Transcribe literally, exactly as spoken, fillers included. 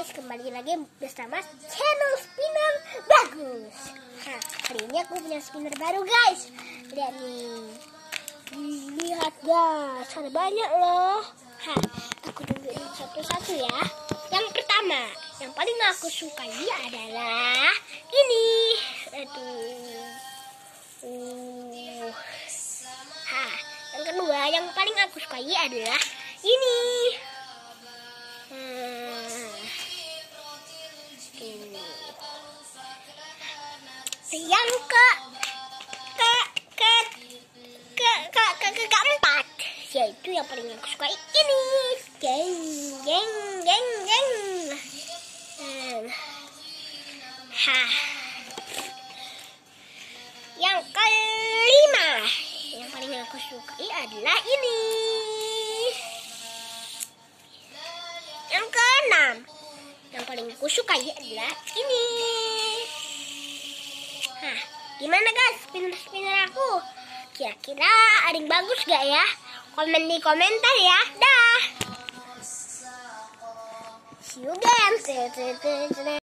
guys, kembali lagi bersama channel Spinner Bagus. Nah, hari ini aku punya spinner baru guys. Lihat nih, lihat guys, ada banyak loh. Hah, aku tunjukin satu-satu ya. Yang pertama, yang paling aku sukai adalah ini, itu. Uh. Hah, yang kedua, yang paling aku sukai adalah ini. Hmm. Yang ke ke ke ke ke ke ke keempat, yaitu yang paling aku suka ini, geng geng geng geng. Hmm. Hah. Yang kelima, yang paling aku sukai adalah ini. Yang keenam, yang paling aku sukai adalah ini. Hah, gimana guys spinner-spinner aku? Kira-kira ada yang bagus gak ya? Komen di komentar ya. Dah. See you again.